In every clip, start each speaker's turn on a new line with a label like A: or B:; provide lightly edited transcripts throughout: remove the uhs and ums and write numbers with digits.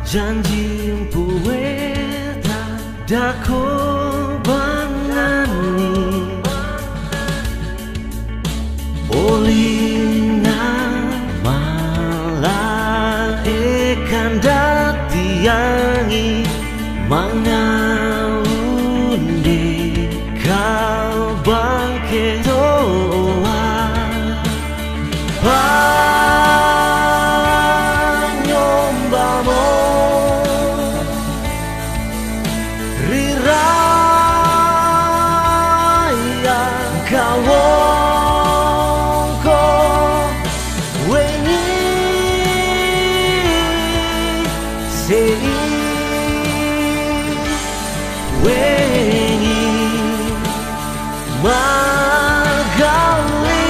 A: janji pueta dako bangani Olina malah ikan datiangi mangaundi kau bangke doa panyombamo riraya kawongko wengi sei wengi magali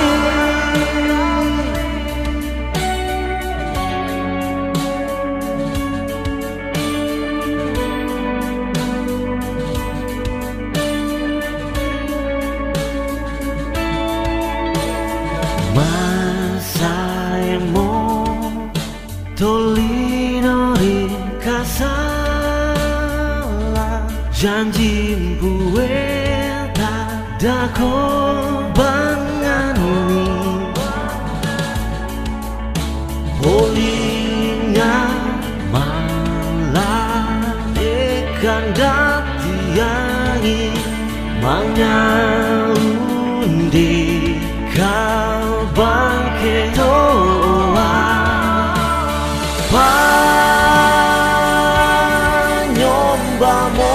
A: masaimo tolinori kasala janji pueta dako bangani Bolinga malah ikan datiangi mangaundi kau bangke doa panyombamo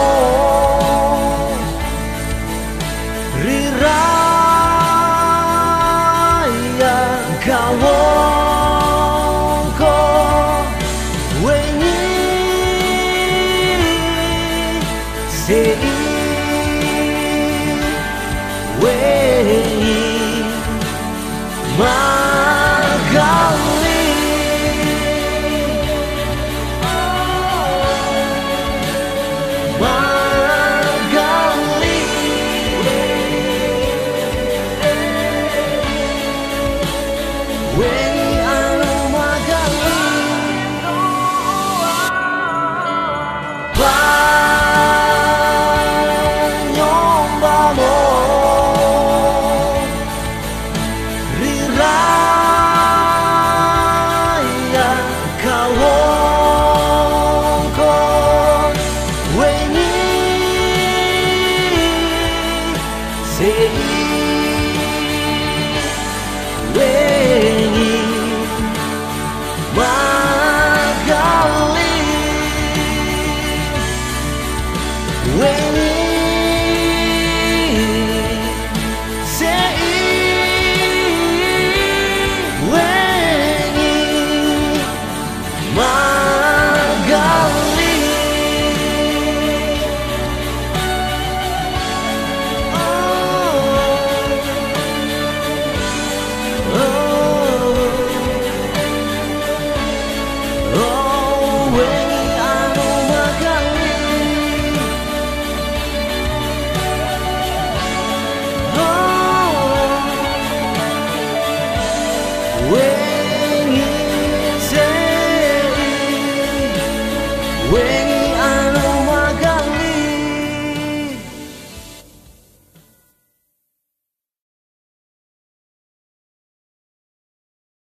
A: riraya kawongko wengi sei wengi magali magali wengi anu magali panyombamo riraya kawongko wengi sei wengi magali wengi sei wengi magali